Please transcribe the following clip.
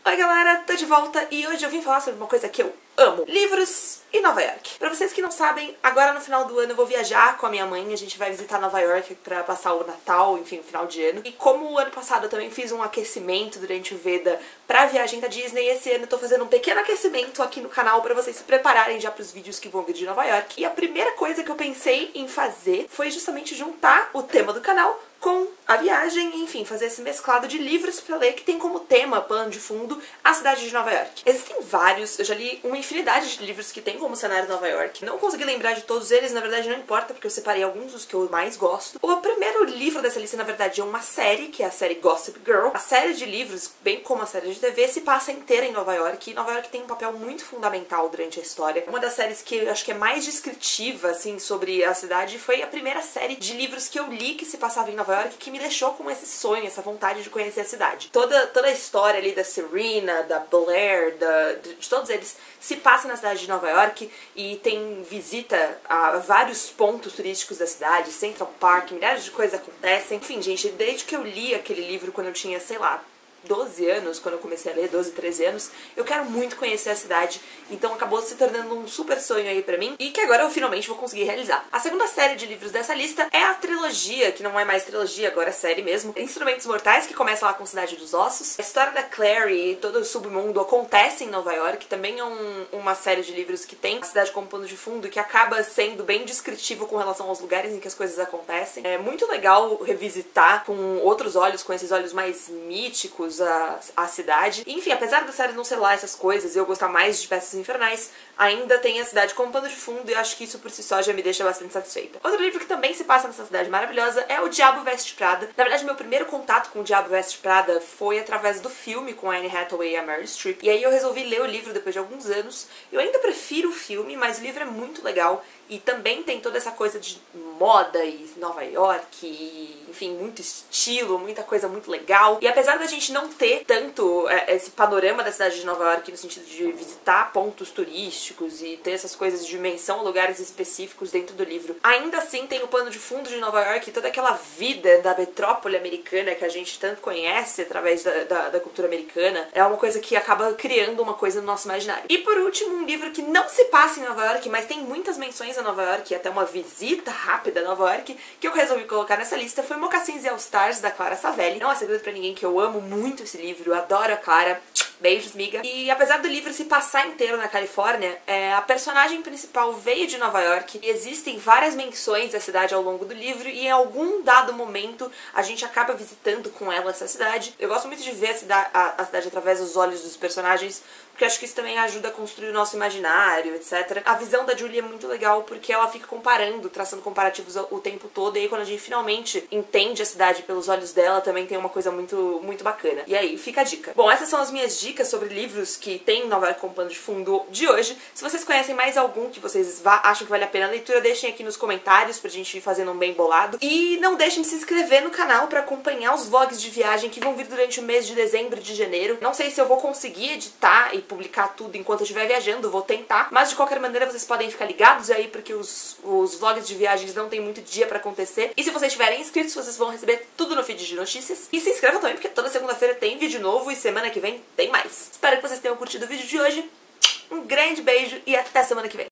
Oi galera, tô de volta e hoje eu vim falar sobre uma coisa que eu amo: livros e Nova York. Pra vocês que não sabem, agora no final do ano eu vou viajar com a minha mãe, a gente vai visitar Nova York pra passar o Natal, enfim, o final de ano. E como o ano passado eu também fiz um aquecimento durante o Veda pra viagem da Disney, esse ano eu tô fazendo um pequeno aquecimento aqui no canal pra vocês se prepararem já pros vídeos que vão vir de Nova York. E a primeira coisa que eu pensei em fazer foi justamente juntar o tema do canal com a viagem, enfim, fazer esse mesclado de livros pra ler que tem como tema, pano de fundo, a cidade de Nova York. Existem vários, eu já li uma infinidade de livros que tem como cenário Nova York. Não consegui lembrar de todos eles, na verdade não importa, porque eu separei alguns dos que eu mais gosto. O primeiro livro dessa lista, na verdade, é uma série, que é a série Gossip Girl. A série de livros, bem como a série de TV, se passa inteira em Nova York, e Nova York tem um papel muito fundamental durante a história. Uma das séries que eu acho que é mais descritiva, assim, sobre a cidade foi a primeira série de livros que eu li que se passava em Nova York, que me deixou com esse sonho, essa vontade de conhecer a cidade. Toda a história ali da Serena, da Blair, de todos eles se passa na cidade de Nova York e tem visita a vários pontos turísticos da cidade, Central Park, milhares de coisas acontecem. Enfim, gente, desde que eu li aquele livro quando eu tinha, sei lá, 12 anos, quando eu comecei a ler, 12, 13 anos, eu quero muito conhecer a cidade, então acabou se tornando um super sonho aí pra mim, e que agora eu finalmente vou conseguir realizar. A segunda série de livros dessa lista é a trilogia, que não é mais trilogia, agora é série mesmo, Instrumentos Mortais, que começa lá com Cidade dos Ossos. A história da Clary e todo o submundo acontece em Nova York, também é uma série de livros que tem a cidade como pano de fundo, que acaba sendo bem descritivo com relação aos lugares em que as coisas acontecem. É muito legal revisitar com outros olhos, com esses olhos mais míticos, a cidade. Enfim, apesar da série não ser lá essas coisas e eu gostar mais de Peças Infernais, ainda tem a cidade como pano de fundo e eu acho que isso por si só já me deixa bastante satisfeita. Outro livro que também se passa nessa cidade maravilhosa é O Diabo Veste Prada. Na verdade, meu primeiro contato com O Diabo Veste Prada foi através do filme com a Anne Hathaway e a Meryl Streep. E aí eu resolvi ler o livro depois de alguns anos. Eu ainda prefiro o filme, mas o livro é muito legal e também tem toda essa coisa de moda e Nova York e, enfim, muito estilo, muita coisa muito legal. E apesar da gente não ter tanto esse panorama da cidade de Nova York no sentido de visitar pontos turísticos e ter essas coisas de menção a lugares específicos dentro do livro, ainda assim tem o pano de fundo de Nova York e toda aquela vida da metrópole americana que a gente tanto conhece através da cultura americana. É uma coisa que acaba criando uma coisa no nosso imaginário. E por último, um livro que não se passa em Nova York, mas tem muitas menções a Nova York e até uma visita rápida a Nova York, que eu resolvi colocar nessa lista, foi Mocassins e All Stars, da Clara Savelli. Não é segredo pra ninguém que eu amo muito esse livro, eu adoro a Clara. Beijos, miga. E apesar do livro se passar inteiro na Califórnia, a personagem principal veio de Nova York e existem várias menções da cidade ao longo do livro e em algum dado momento a gente acaba visitando com ela essa cidade. Eu gosto muito de ver a cidade através dos olhos dos personagens, porque acho que isso também ajuda a construir o nosso imaginário, etc. A visão da Julie é muito legal porque ela fica comparando, traçando comparativos o tempo todo, e aí quando a gente finalmente entende a cidade pelos olhos dela, também tem uma coisa muito, muito bacana. E aí, fica a dica. Bom, essas são as minhas dicas sobre livros que tem em Nova York como pano de fundo de hoje. Se vocês conhecem mais algum que vocês acham que vale a pena a leitura, deixem aqui nos comentários pra gente ir fazendo um bem bolado. E não deixem de se inscrever no canal pra acompanhar os vlogs de viagem que vão vir durante o mês de dezembro e de janeiro. Não sei se eu vou conseguir editar e publicar tudo enquanto eu estiver viajando, vou tentar, mas de qualquer maneira vocês podem ficar ligados aí porque os vlogs de viagens não tem muito dia pra acontecer. E se vocês estiverem inscritos, vocês vão receber tudo no feed de notícias. E se inscrevam também porque toda segunda-feira tem vídeo novo e semana que vem tem mais. Espero que vocês tenham curtido o vídeo de hoje. Um grande beijo e até semana que vem.